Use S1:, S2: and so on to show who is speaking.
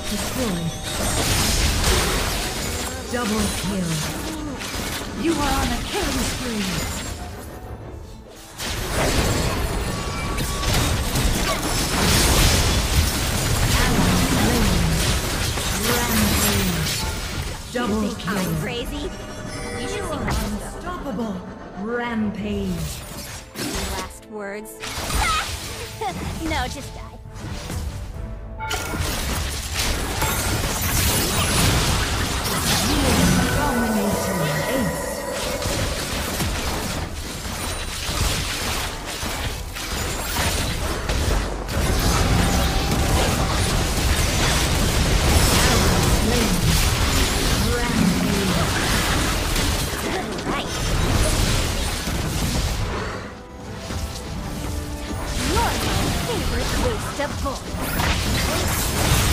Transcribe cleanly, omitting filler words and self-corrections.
S1: destroyed. Double kill. You are on a killing spree. Double kill.
S2: I'm crazy. You should see my
S1: Unstoppable. Rampage.
S2: last words. No, just die.
S1: Dominating ace.
S2: You're my favorite waste of bullets.